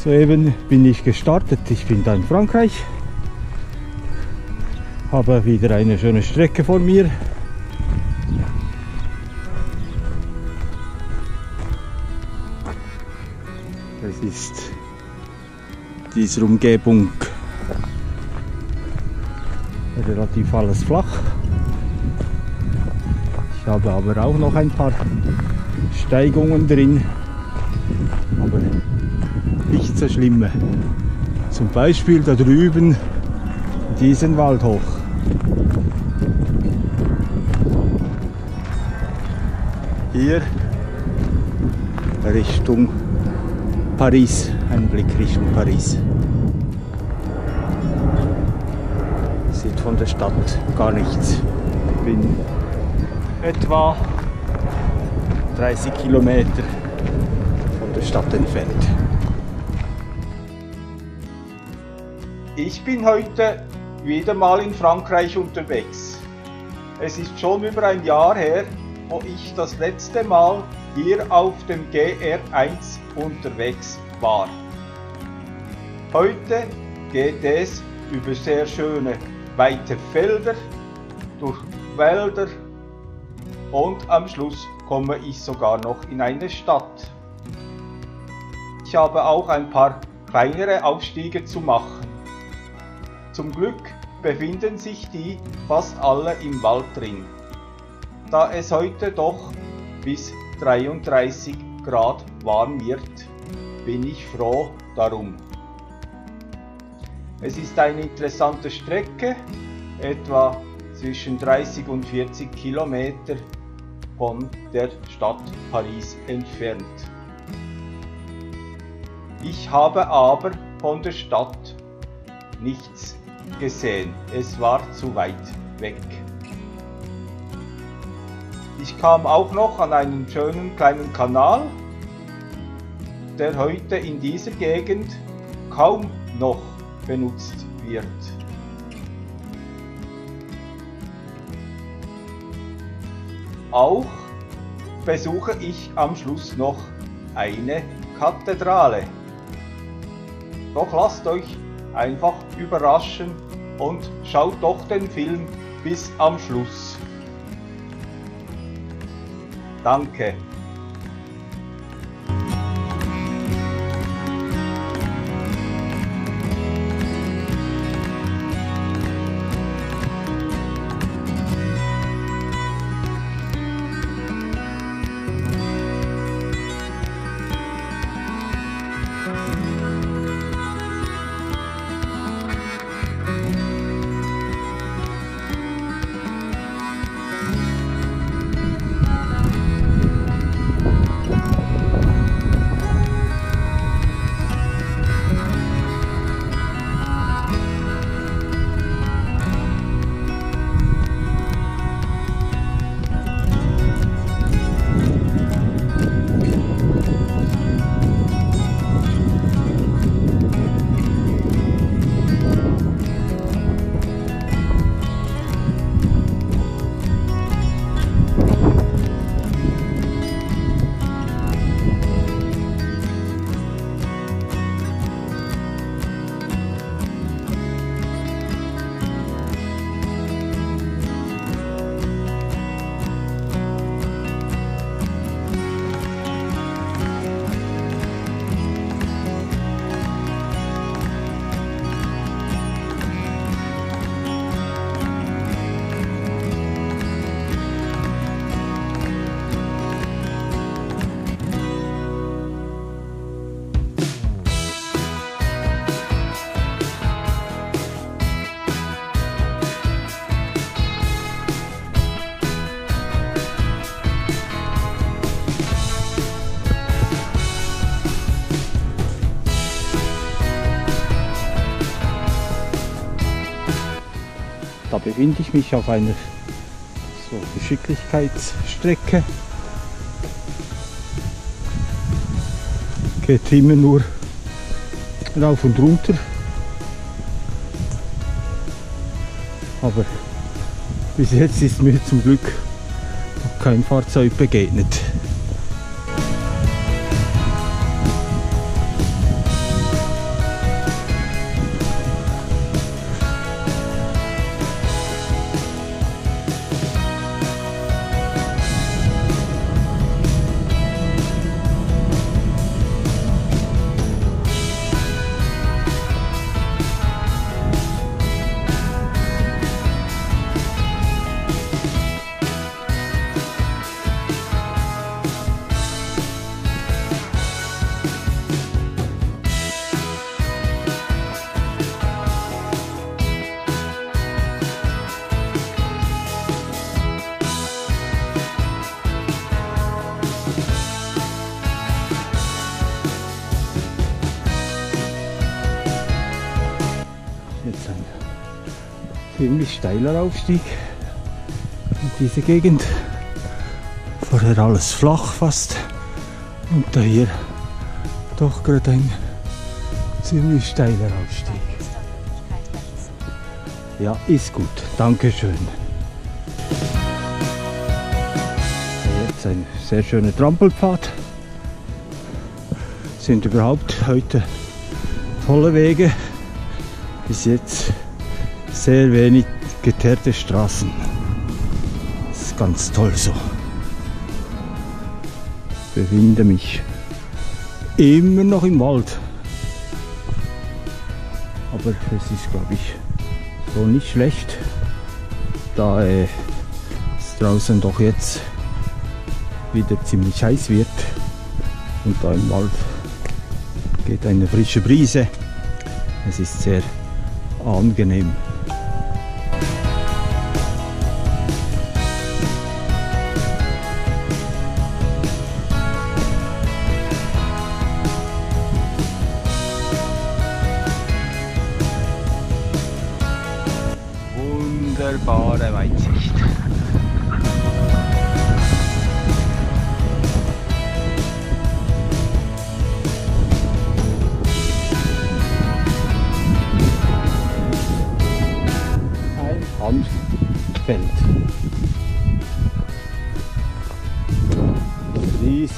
Soeben bin ich gestartet. Ich bin da in Frankreich. Habe wieder eine schöne Strecke vor mir. Das ist diese Umgebung relativ alles flach. Ich habe aber auch noch ein paar Steigungen drin, aber nicht so schlimme. Zum Beispiel da drüben diesen Wald hoch. Hier Richtung Paris, ein Blick Richtung Paris. Sieht von der Stadt gar nichts. Ich bin etwa 30 Kilometer von der Stadt entfernt. Ich bin heute wieder mal in Frankreich unterwegs. Es ist schon über ein Jahr her, wo ich das letzte Mal hier auf dem GR1 unterwegs war. Heute geht es über sehr schöne weite Felder, durch Wälder und am Schluss komme ich sogar noch in eine Stadt. Ich habe auch ein paar kleinere Aufstiege zu machen. Zum Glück befinden sich die fast alle im Wald drin. Da es heute doch bis 33 Grad warm wird, bin ich froh darum. Es ist eine interessante Strecke, etwa zwischen 30 und 40 Kilometer von der Stadt Paris entfernt. Ich habe aber von der Stadt nichts gesehen, es war zu weit weg. Ich kam auch noch an einen schönen kleinen Kanal, der heute in dieser Gegend kaum noch benutzt wird. Auch besuche ich am Schluss noch eine Kathedrale. Doch lasst euch einfach überraschen und schaut doch den Film bis am Schluss. Danke. Da befinde ich mich auf einer so Geschicklichkeitsstrecke. Geht immer nur rauf und runter. Aber bis jetzt ist mir zum Glück noch kein Fahrzeug begegnet. Jetzt ein ziemlich steiler Aufstieg in diese Gegend. Vorher alles flach fast und da hier doch gerade ein ziemlich steiler Aufstieg. Ja, ist gut. Dankeschön. Jetzt ein sehr schöner Trampelpfad. Sind überhaupt heute tolle Wege. Bis jetzt sehr wenig geteerte Straßen. Das ist ganz toll so. Ich befinde mich immer noch im Wald. Aber es ist, glaube ich, so nicht schlecht, da es draußen doch jetzt wieder ziemlich heiß wird und da im Wald geht eine frische Brise. Es ist sehr angenehm. Wunderbare Weitsicht. Ein Hanffeld. Riesig.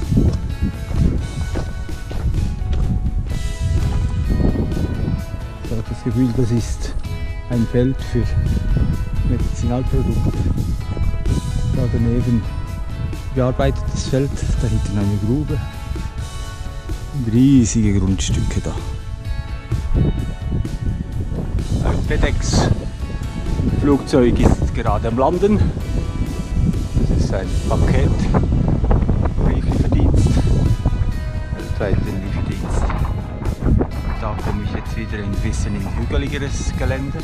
Ich habe das Gefühl, das ist ein Feld für Medizinalprodukte. Da daneben bearbeitetes Feld, da hinten eine Grube. Und riesige Grundstücke da. Ein FedEx Flugzeug ist gerade am Landen. Das ist ein Paket. Lieferdienst. Weltweiter Lieferdienst. Da komme ich jetzt wieder ein bisschen in hügeligeres Gelände.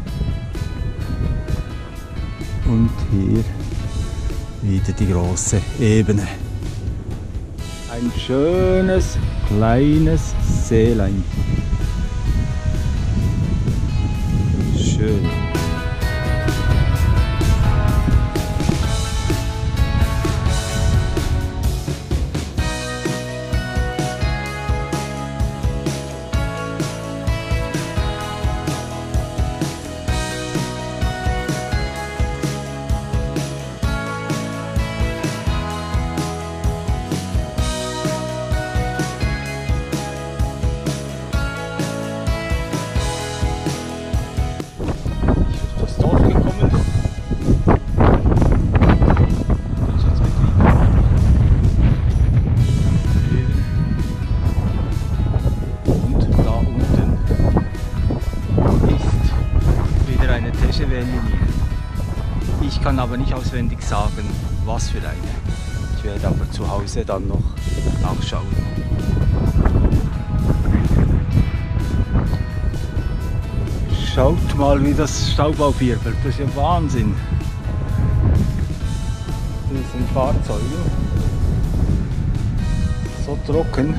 Und hier wieder die große Ebene. Ein schönes, kleines Seelein. Schön. Ich kann aber nicht auswendig sagen, was für eine. Ich werde aber zu Hause dann noch nachschauen. Schaut mal, wie das Staub aufwirbelt. Das ist ja Wahnsinn. Diesen Fahrzeugen. So trocken.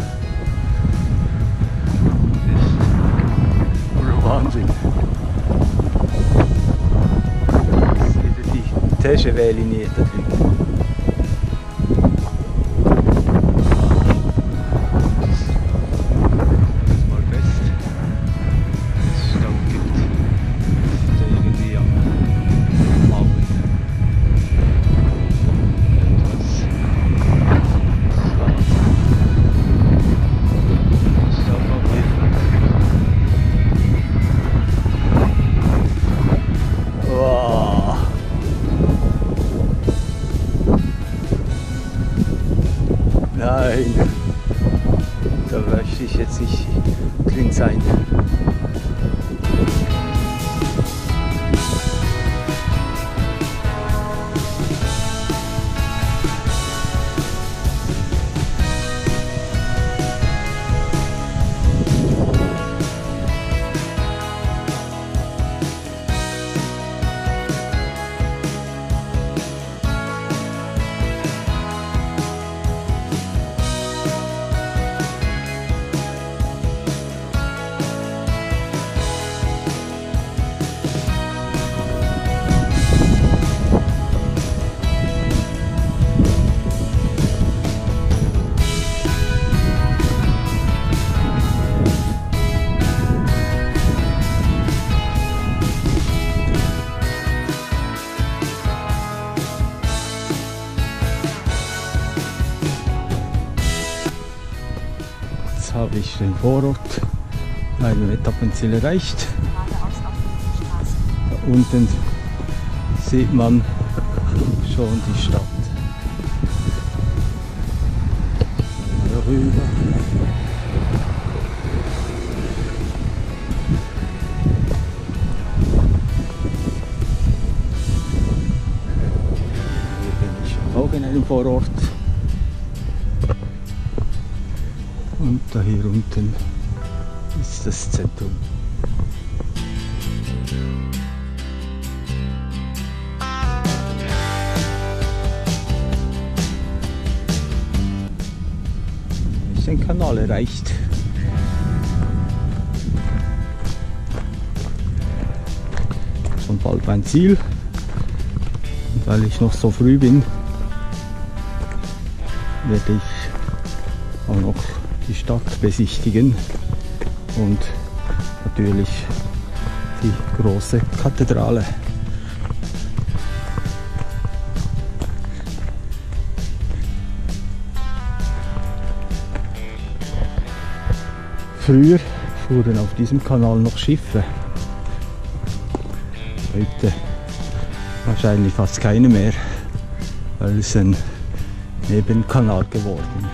Das ist Wahnsinn. Tescheweh-Linie da drüben. Das mal fest. Es Staub gibt. Da irgendwie am Abend etwas Staub aufwirbelt. Wow. habe ich den Vorort, mein Etappenziel erreicht. Da unten sieht man schon die Stadt. Rüber. Hier bin ich auch in einem Vorort. Und da hier unten ist das Zentrum. Den Kanal erreicht. Schon bald mein Ziel. Und weil ich noch so früh bin, werde ich auch noch die Stadt besichtigen und natürlich die große Kathedrale. Früher fuhren auf diesem Kanal noch Schiffe. Heute wahrscheinlich fast keine mehr, weil es ein Nebenkanal geworden ist.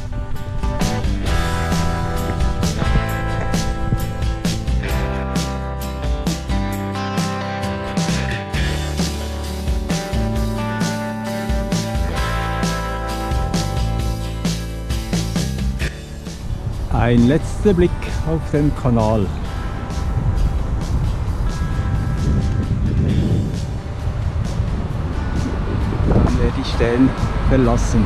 Ein letzter Blick auf den Kanal. Dann werde ich den verlassen.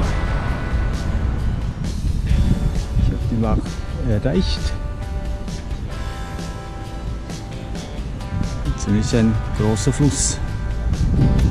Ich habe die Mark erreicht. Ziemlich ein großer Fluss.